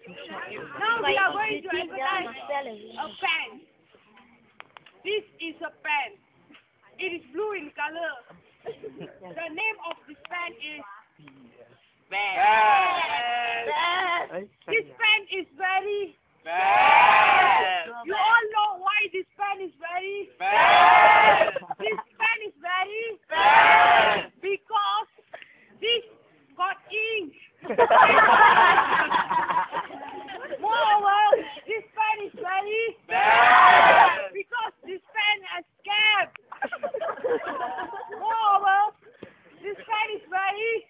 Now we are going to advertise a pen. This is a pen. It is blue in color. The name of this pen is pen. This pen is very bad. You all know why this pen is very bad. This pen is very bad because this got ink. Moreover, this pen is very bad because this pen has cap. Moreover, this pen is very